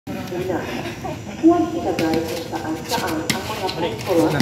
Una, huwag ilagay kung saan-saan ang mga pangkulat.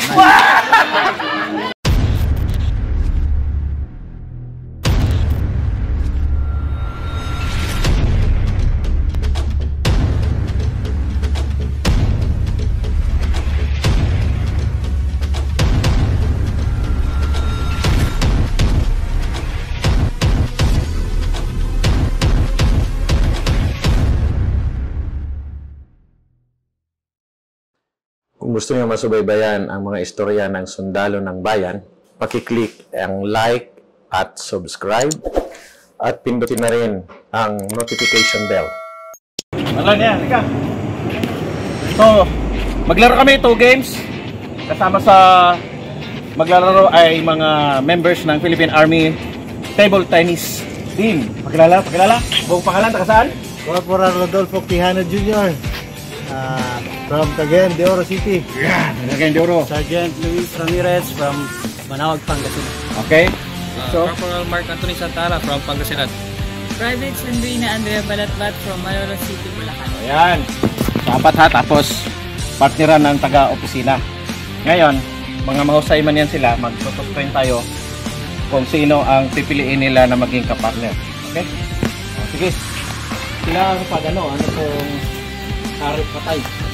Kung gusto niyo masubaybayan ang mga istorya ng sundalo ng bayan, paki-click ang like at subscribe at pindutin na rin ang notification bell. Wala niya, halika. So, maglaro kami 2 games. Kasama sa maglalaro ay mga members ng Philippine Army Table Tennis Team. Pakilala? Buong pangalan, taga saan? Corporal Rodolfo Quijano Jr. From Cagayan de Oro City. Cagayan de Oro. Sergeant Luis Ramirez from Manawag, Pangasinan. Okay. So, Corporal Mark Anthony Santana from Pangasinan. Private Sandrina Andrea Balatbat from Malolo City, Bulacan. ayan. So, 4 ha, tapos partneran ng taga-opisina. Ngayon, mga mahusay man yan sila, magtutustuin tayo kung sino ang pipiliin nila na maging kapartner. Okay? O, sige. Sila ano pag ano kung harip patay.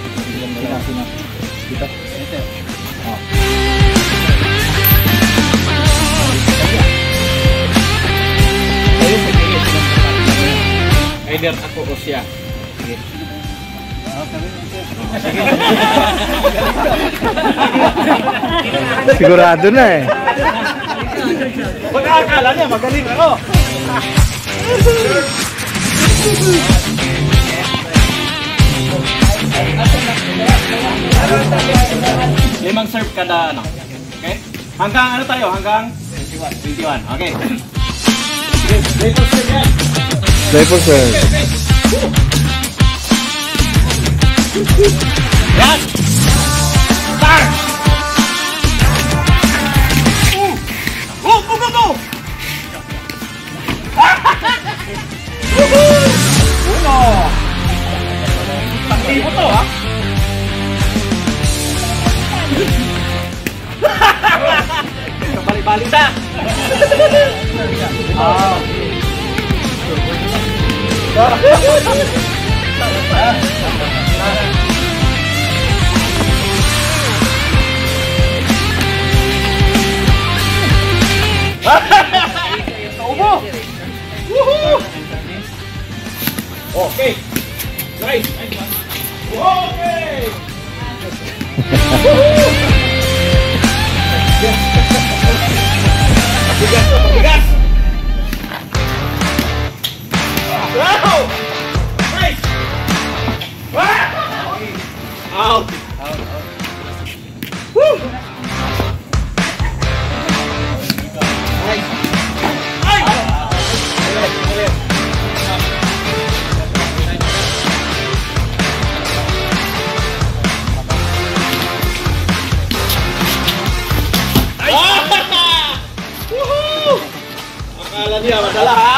Dito. Oh. Either ako o siya. Sige. Sigurado na eh. Baka akala niya magaling ako. 5 serve kada ano. Okay? Hanggang ano tayo? Hanggang 21. Okay. Play for serve yan. Play for serve. Yan! Start! Go! Go! Go! Go! Uno! Taktibo to ha? Balik-balik na! Oh. Naubo! Woohoo! Okay! Nice! Okay! Woohoo! Pabigas! Pabigas! Wow! Nice! Out! Woo! Nice! Ay! Akala niya madala ha?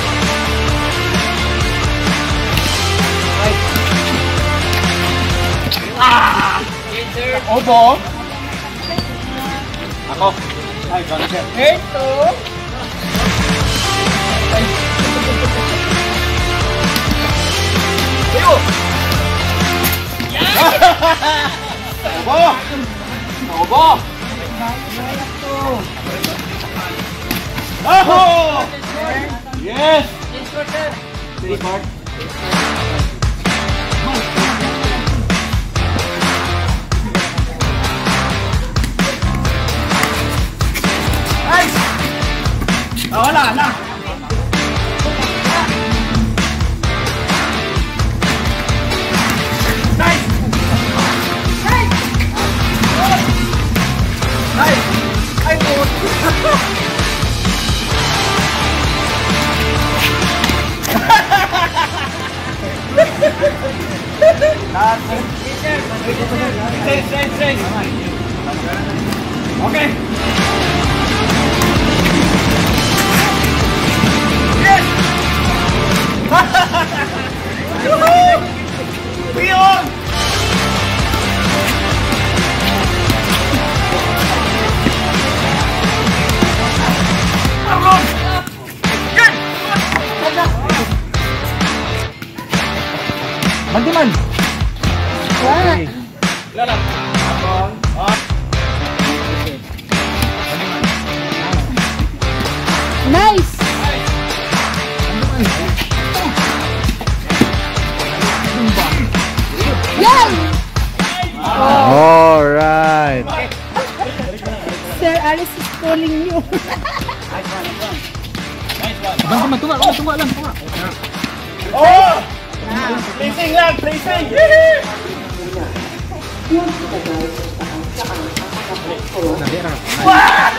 Obo. Ako. Ay, gano'n siya. Ito. Iyo. Obo. Obo. Oh! Yes! Three part. Nice! Oh, wala na. Nice! Nice! Nice! Ay, po. Okay. Yes! Bantiman. What? Nice! Yan! Alright. Sir Alice is calling you. Bantiman, tunga lang. Placing lang, placing! Huwag ilagay kung saan ang mga pwesto.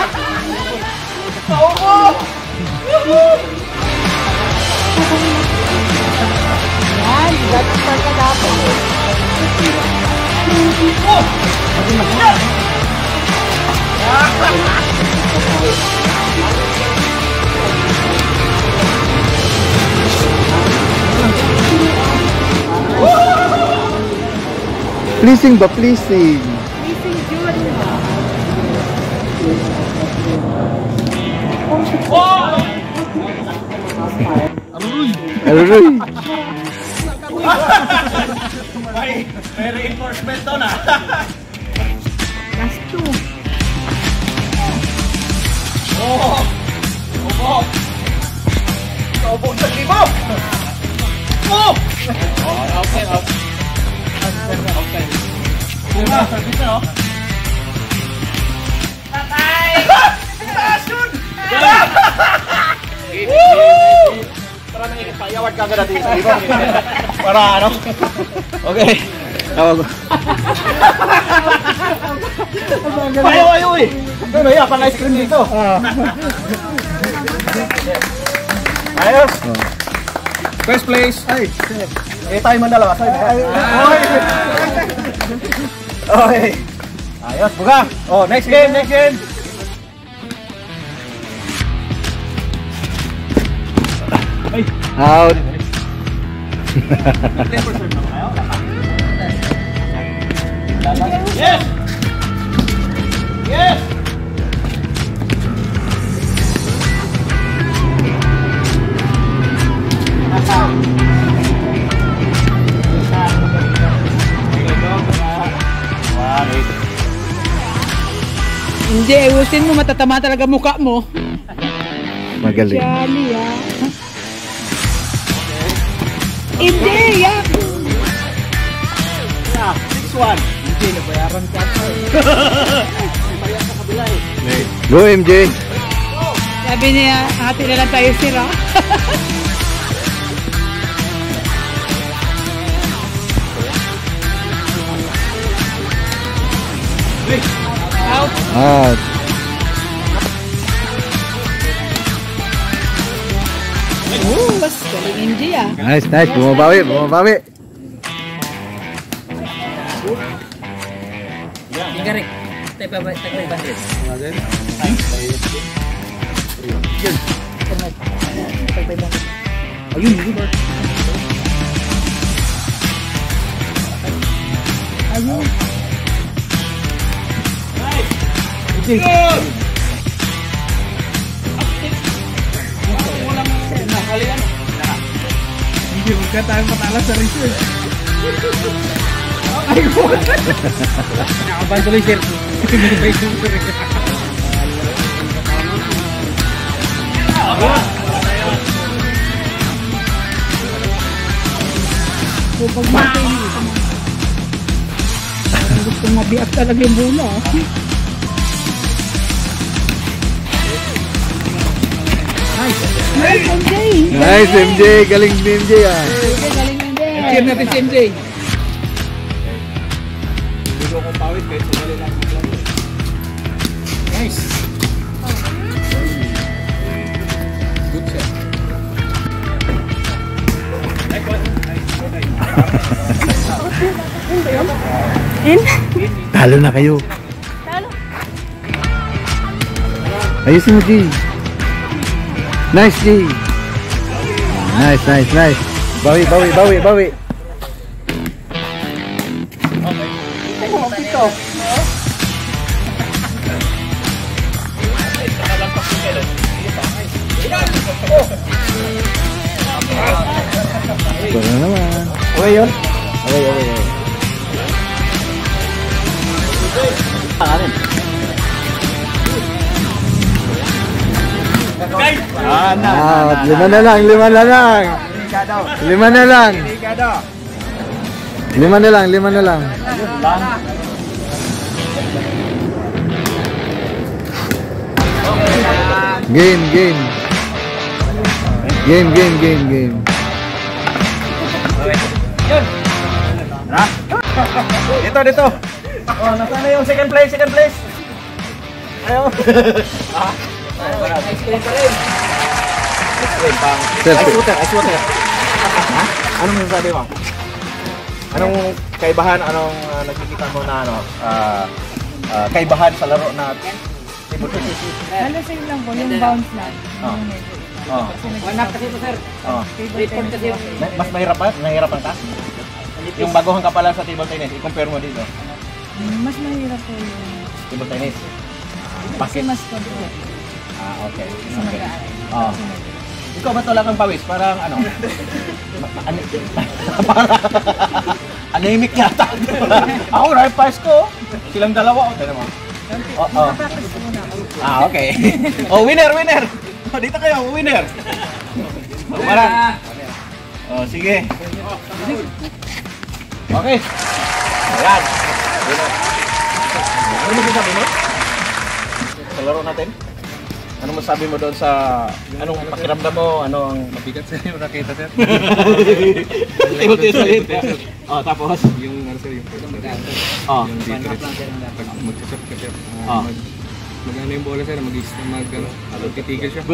Yan, ganun talaga dapat. Pleasing ba? Pleasing. Missing June. Aruy. May reinforcement to na. Last two. Kaubog sa limo. Payawad ka agad natin sa limo. Para ano? Okay. Tawag. Payaw eh. Ano ya, pang ice cream dito. Ayos. First place. Ay, tayo man dalawa. Okay. Ayos, buga. Oh, next game. Out. Yes! Yes! Hindi, ayusin mo, matatama talaga mukha mo. Magaling. Jolly, ah. Hindi, yeah. 6-1. Hindi, nabayaran ka. Go MJ. Sabi niya, hati na lang tayo sira. Out. Out. Bas, galing hindi ah. Nice. Bumabawi. Garik. Tayo pa ba? Tayo ba? Ayun. Hindi mo ka tayo matalas sa research. Nakaban tuloy, sir. Kapag natin, parang gusto mabiyak talaga yung bola. Nice, MJ! Nice MJ. Galing ni MJ ah. Galing MJ! Cheer natin si MJ. Nice. Good shot. Talo na kayo. Ayusin mo G. Nice G. Nice. Bawi. Ito na naman. Okay yun? Okay. Alin? Lima na lang. Game. Dito. Oh, nasaan na yung second place? Ayaw. Ice cream pa rin. Ice water. Ha? Anong masasabi mo? Anong kaibahan, nakikita mo na kaibahan sa laro na table tennis? Same lang po, yung bounce lang. Wanap kasi ito, sir. Report kasi yung... Mas mahirapan ka? Yung baguhan ka pala sa table tennis, i-compare mo dito. Mas mahirap po yung... Table tennis. Kasi mas control. Okay. Sa mag-aaral. Ikaw ba wala kang pawis? Parang parang anemic yata. Ako, right pass ko. Silang dalawa. Tignan mo. Okay. Winner. Dito kayo, winner. Parang. Sige. Okay. Ayan. Ano masasabi mo? Sa laro natin? Ano masabi mo doon sa... Anong pakiramdam mo? Anong... Mabigat sir yung nakita sir. Tapos? Yung ano sir, yung first sir. Yung dito rin. Pag mag-shot ka sir. Mag-ano yung bola sir, mag-titigil siya.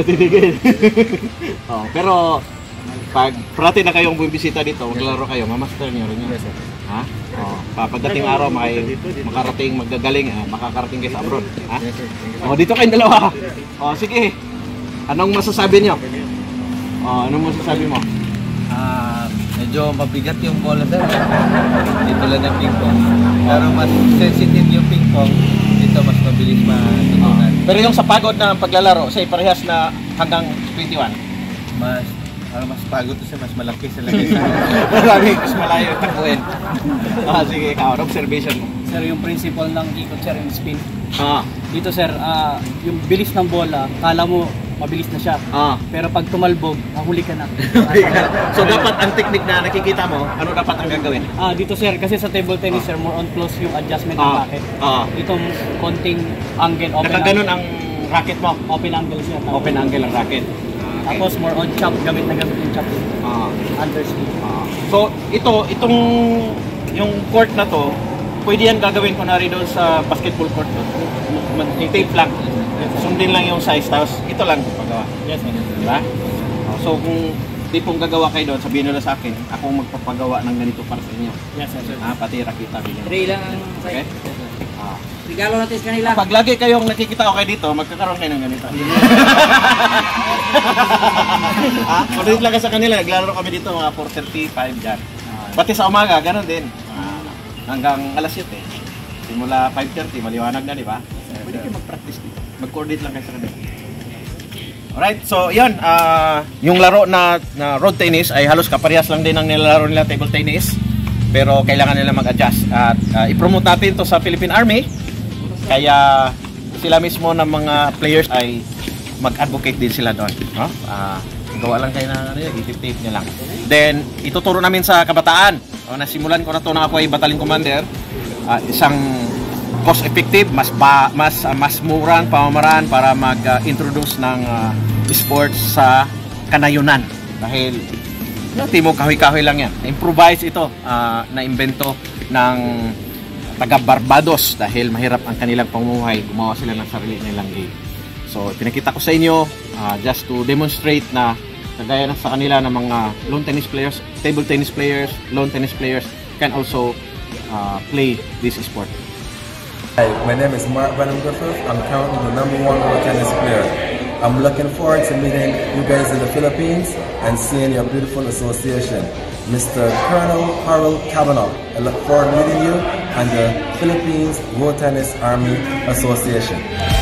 Pero... Pag parati na kayong bumibisita dito, maglaro kayo, mamaster niyo rin yun. Yes sir. Ha? Pagdating araw, makarating, magagaling, makakarating kayo sa abroad. Ha? Yes sir. Dito kayong dalawa. Sige. Anong masasabi niyo? Anong masasabi mo? Medyo mabigat yung bola sir. Dito lang yung ping pong. Pero mas sensitive yung ping pong. Dito mas mabilis matutunan. Pero yung sa pagod na paglalaro, say parehas na hanggang 21. Mas pagod to siya, mas malaki sa lagi sa Marami, mas malayo yung takuin. Sige, ikaw, observation mo. Sir, yung principle ng ikot sir, yung spin. Dito sir, yung bilis ng bola, kala mo mabilis na siya. Pero pag tumalbog, mahuli ka na. So dapat ang technique na nakikita mo, ano dapat ang gagawin? Dito sir, kasi sa table tennis sir, more on close yung adjustment ng racket. Dito konting angle, open Nakaganon ang racket mo? Open angle sir. Open angle ang racket. Tapos more on chop, gamit yung chop. Underspeed. So itong yung court na to, pwede yan gagawin kunwari doon sa basketball court doon. Tape lang. Sundin lang yung size, tapos ito lang pagawa. Yes, ma'am. Diba? So kung di pong gagawa kayo doon, sabihin nyo na sa akin, ako magpapagawa ng ganito para sa inyo. Yes, sir. Pati rakita. 3 lang ang Okay? regalo natin sa kanila. Pag lagi kayong nakikita ko kayo dito, magkakaroon kayo ng ganito. Kulit lang sa kanila, naglalaro kami dito mga 4:35 dyan. Pati sa umaga, ganun din. Hanggang alas 7. Simula 5:30, maliwanag na, di ba? Pwede kayo mag-practice dito. Mag-coordinate lang kayo sa kanila. Alright, so yun. Yung laro na road tennis ay halos kaparehas lang din ang nilalaro nila table tennis. Pero kailangan nila mag-adjust. At i-promote natin to sa Philippine Army. Kaya sila mismo ng mga players ay mag-advocate din sila doon. Gawa lang kayo na i-tape nyo lang. Then, ituturo namin sa kabataan. Nasimulan ko na to na ako ay battalion commander. Isang cost-effective, mas murang pamamaraan para mag-introduce ng sports sa kanayunan. Dahil Timog kahoy-kahoy lang yan. Improvise ito na imbento ng taga Barbados dahil mahirap ang kanilang pamumuhay. Gumawa sila ng sarili nilang game. So, pinakita ko sa inyo just to demonstrate na kagaya na sa kanila ng mga lawn tennis players, table tennis players, lawn tennis players can also play this sport. Hi, my name is Mark Van Griffith. I'm currently the #1 lawn tennis player. I'm looking forward to meeting you guys in the Philippines and seeing your beautiful association. Mr. Colonel Harold Kavanaugh. I look forward to meeting you and the Philippines Road Tennis Army Association.